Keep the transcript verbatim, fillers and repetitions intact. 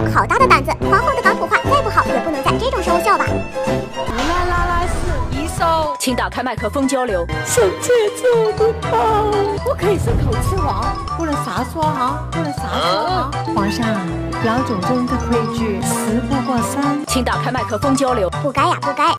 好大的胆子！皇后的港普话再不好，也不能在这种时候笑吧？ 乌拉拉拉是一艘， 请打开麦克风交流。 臣妾做不到，不可以是口吃王，不能啥说哈，不能啥说哈。皇上，表祖宗的规矩，十不过三。 请打开麦克风交流。 不该呀，不该。